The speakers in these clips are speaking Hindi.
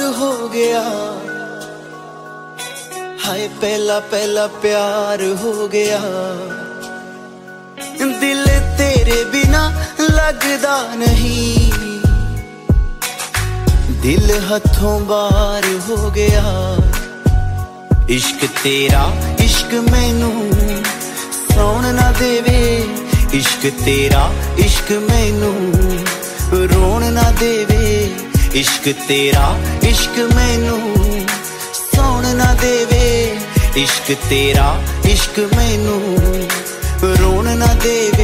हो गया, हाय पहला पहला प्यार हो गया। दिल तेरे बिना लगदा नहीं, दिल हथों बाहर हो गया। इश्क तेरा इश्क मैनू सौण ना देवे, इश्क तेरा इश्क मैनू रोण ना देवे। इश्क तेरा इश्क मैनू सौण ना देवे, इश्क तेरा इश्क मैनू रोण ना देवे।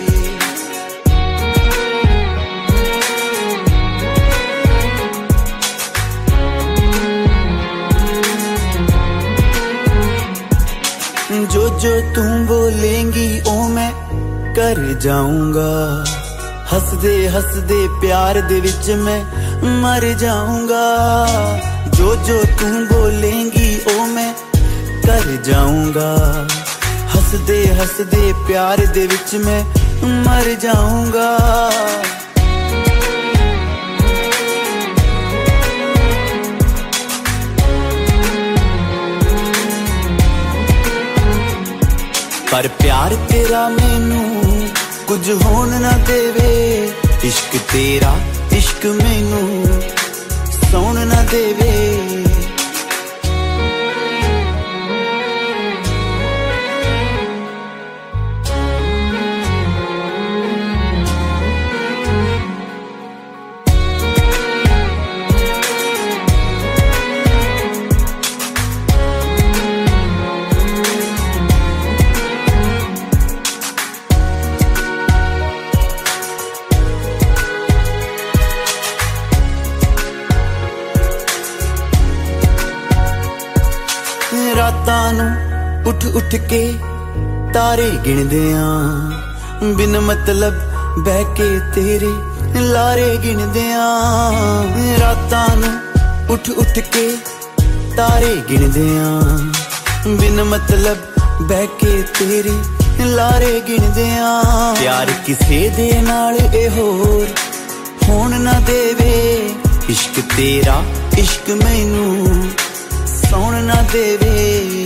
जो जो तू बोलेंगी ओ मैं कर जाऊंगा, हसदे हसदे प्यार दे विच मैं मर जाऊंगा। जो जो तू बोलेंगी ओ मैं कर जाऊंगा, हसदे हसदे प्यार दे विच मैं मर जाऊंगा। पर प्यार तेरा मैनू कुछ होन ना देवे, इश्क तेरा इश्क मैनू सौण ना देवे। रातां नूं उठ उठ के तारे गिणदे आं, बिन मतलब बह के तेरे लारे गिणदे आं। रातां नूं उठ उठ के तारे गिणदे आं, बिन मतलब बह के तेरे लारे गिणदे आं। प्यार किसे दे नाल ए होर होण ना देवे, इश्क तेरा इश्क मैनू सौण ना देवे।